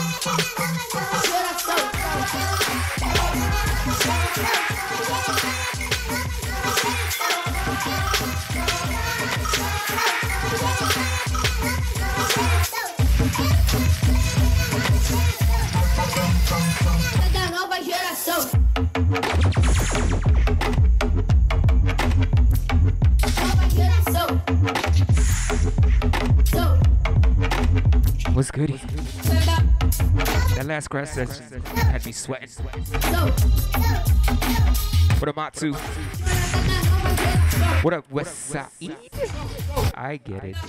What's goody? That last crash session had me sweating. What up, Matsu? What up, Westside? I get it.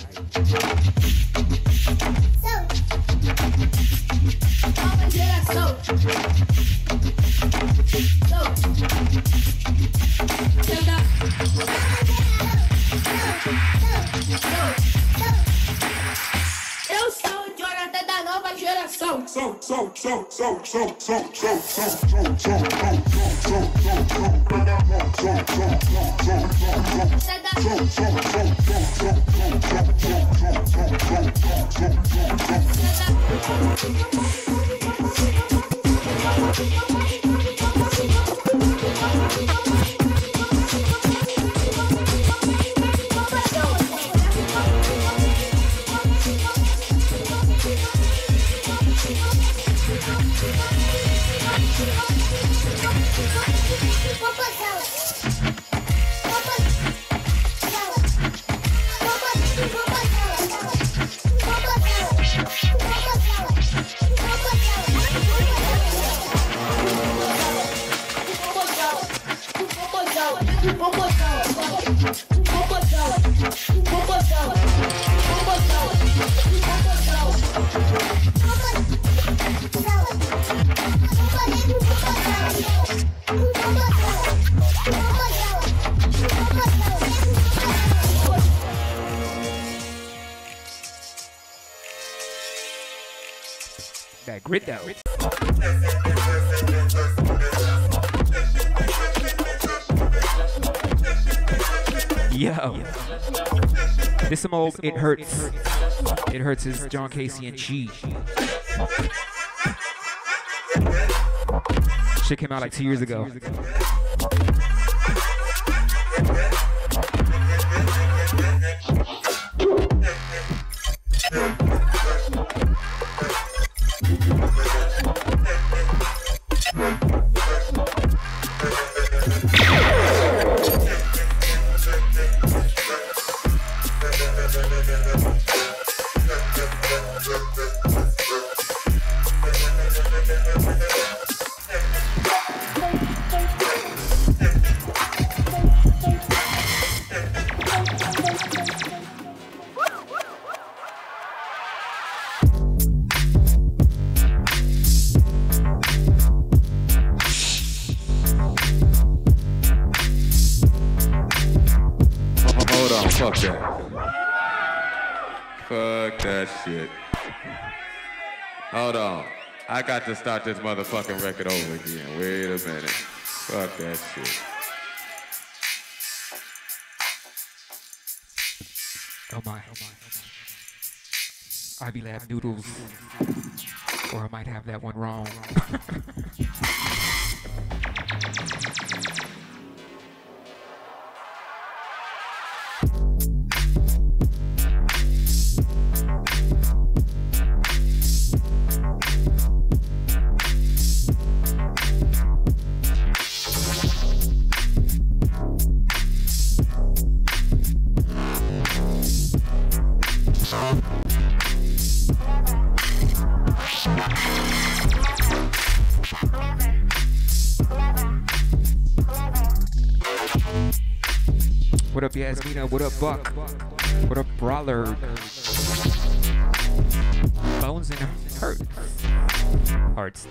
Eu sou o Jonathan da nova geração. That grit though. Yo. This some old It Hurts. It Hurts is John Casey and Chi. Shit came out like 2 years ago. Fuck that. Fuck that shit. Hold on. I got to start this motherfucking record over again. Wait a minute. Fuck that shit. Oh my. I be lab noodles. Or I might have that one wrong. What up, Yasmina? What up, Buck? What up, Brawler? Bones and Hurts. Hearts.